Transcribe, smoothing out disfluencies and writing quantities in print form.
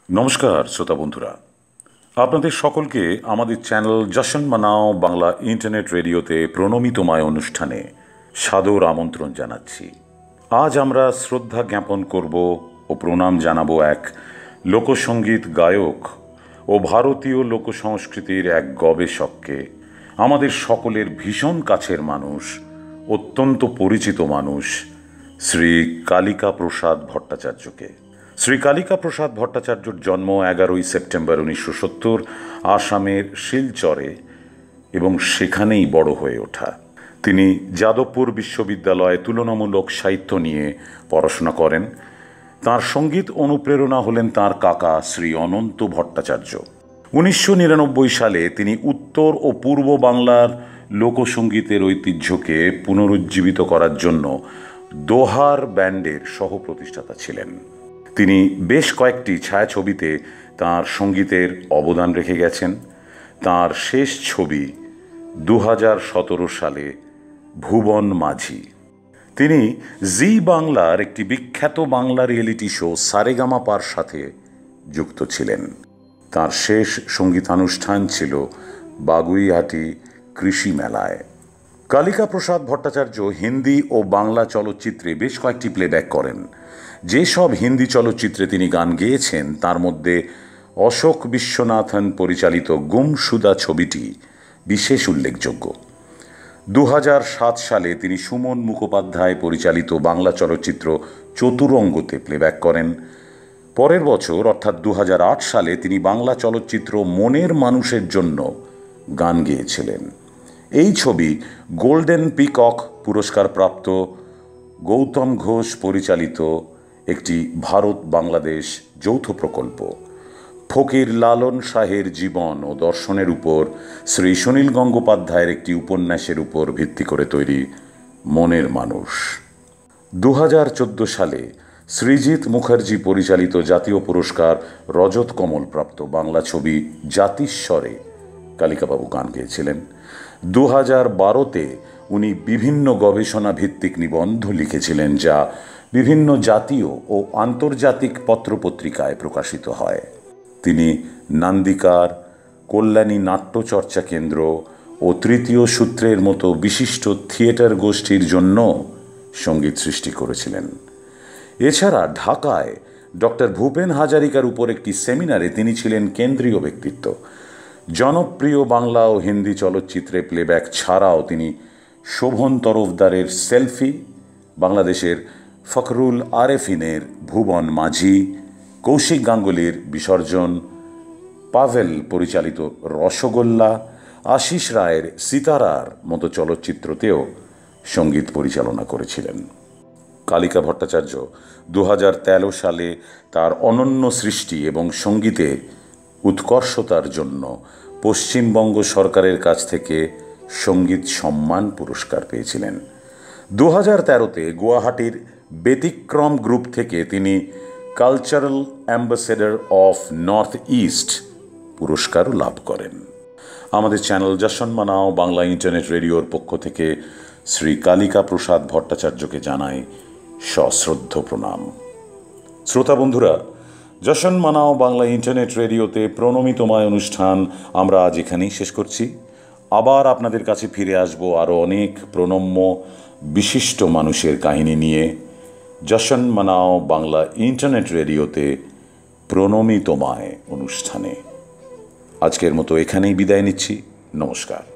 নমস্কার শ্রোতা বন্ধুরা, আপনাদের সকলকে আমাদের চ্যানেল জশন মানাও বাংলা ইন্টারনেট রেডিওতে প্রণমী তোমায় অনুষ্ঠানে সাদর আমন্ত্রণ জানাচ্ছি। আজ আমরা শ্রদ্ধা জ্ঞাপন করব ও প্রণাম জানাবো এক লোকসঙ্গীত গায়ক ও ভারতীয় লোকসংস্কৃতির এক গবেষককে, আমাদের সকলের ভীষণ কাছের মানুষ, অত্যন্ত পরিচিত মানুষ, শ্রী কালিকা প্রসাদ ভট্টাচার্যকে। শ্রী কালিকা প্রসাদ ভট্টাচার্যর জন্ম 11ই সেপ্টেম্বর 1970 আসামের শিলচরে এবং সেখানেই বড় হয়ে ওঠা। তিনি যাদবপুর বিশ্ববিদ্যালয়ে তুলনামূলক সাহিত্য নিয়ে পড়াশোনা করেন। তাঁর সঙ্গীত অনুপ্রেরণা হলেন তাঁর কাকা শ্রী অনন্ত ভট্টাচার্য। 1999 সালে তিনি উত্তর ও পূর্ব বাংলার লোকসঙ্গীতের ঐতিহ্যকে পুনরুজ্জীবিত করার জন্য দোহার ব্যান্ডের সহ-প্রতিষ্ঠাতা ছিলেন। তিনি বেশ কয়েকটি ছায়াছবিতে তাঁর সঙ্গীতের অবদান রেখে গেছেন। তাঁর শেষ ছবি 2017 সালে ভুবন মাঝি। তিনি জি বাংলার একটি বিখ্যাত বাংলা রিয়েলিটি শো সারেগামাপার সাথে যুক্ত ছিলেন। তাঁর শেষ সঙ্গীতানুষ্ঠান ছিল বাগুইহাটি কৃষি মেলায়। কালিকা প্রসাদ ভট্টাচার্য হিন্দি ও বাংলা চলচ্চিত্রে বেশ কয়েকটি প্লেব্যাক করেন। যেসব হিন্দি চলচ্চিত্রে তিনি গান গেয়েছেন তার মধ্যে অশোক বিশ্বনাথন পরিচালিত গুমসুদা ছবিটি বিশেষ উল্লেখযোগ্য। 2007 সালে তিনি সুমন মুখোপাধ্যায় পরিচালিত বাংলা চলচ্চিত্র চতুরঙ্গতে প্লেব্যাক করেন। পরের বছর অর্থাৎ 2008 সালে তিনি বাংলা চলচ্চিত্র মনের মানুষের জন্য গান গেয়েছিলেন। এই ছবি গোল্ডেন পিকক পুরস্কার প্রাপ্ত গৌতম ঘোষ পরিচালিত একটি ভারত বাংলাদেশ যৌথ প্রকল্প। ফকির লালন শাহের জীবন ও দর্শনের উপর শ্রী সুনীল গঙ্গোপাধ্যায়ের একটি উপন্যাসের উপর ভিত্তি করে তৈরি মনের মানুষ। 2014 সালে সৃজিত মুখার্জি পরিচালিত জাতীয় পুরস্কার রজত কমল প্রাপ্ত বাংলা ছবি জাতিস্বরে কালিকাবাবু গান গেয়েছিলেন। 2012-তে উনি বিভিন্ন গবেষণা ভিত্তিক নিবন্ধ লিখেছিলেন, যা বিভিন্ন জাতীয় ও আন্তর্জাতিক পত্রপত্রিকায় প্রকাশিত হয়। তিনি নান্দিকার, কল্যাণী নাট্যচর্চা কেন্দ্র ও তৃতীয় সূত্রের মতো বিশিষ্ট থিয়েটার গোষ্ঠীর জন্য সঙ্গীত সৃষ্টি করেছিলেন। এছাড়া ঢাকায় ডক্টর ভূপেন হাজারিকার উপর একটি সেমিনারে তিনি ছিলেন কেন্দ্রীয় ব্যক্তিত্ব। জনপ্রিয় বাংলা ও হিন্দি চলচ্চিত্রে প্লেব্যাক ছাড়াও তিনি শোভন তরফদারের সেলফি, বাংলাদেশের ফখরুল আরেফিনের ভুবন মাঝি, কৌশিক গাঙ্গুলির বিসর্জন, পাভেল পরিচালিত রসগোল্লা, আশিস রায়ের সিতারার মতো চলচ্চিত্রতেও সঙ্গীত পরিচালনা করেছিলেন। কালিকা ভট্টাচার্য 2013 সালে তার অনন্য সৃষ্টি এবং সঙ্গীতে উৎকর্ষতার জন্য পশ্চিমবঙ্গ সরকারের কাছ থেকে সঙ্গীত সম্মান পুরস্কার পেয়েছিলেন। 2013-তে গুয়াহাটির ব্যতিক্রম গ্রুপ থেকে তিনি cultural ambassador of north east পুরস্কারও লাভ করেন। আমাদের চ্যানেল জশন মানাও বাংলা ইন্টারনেট রেডিওর পক্ষ থেকে শ্রী কালিকা প্রসাদ ভট্টাচার্যকে জানাই সশ্রদ্ধ প্রণাম। শ্রোতা বন্ধুরা, জশন মানাও বাংলা ইন্টারনেট রেডিওতে প্রণমী তোমায় অনুষ্ঠান আমরা আজ এখানেই শেষ করছি। আবার আপনাদের কাছে ফিরে আসব আরও অনেক প্রণম্য বিশিষ্ট মানুষের কাহিনী নিয়ে জশন মানাও বাংলা ইন্টারনেট রেডিওতে প্রণমী তোমায় অনুষ্ঠানে। আজকের মতো এখানেই বিদায় নিচ্ছি। নমস্কার।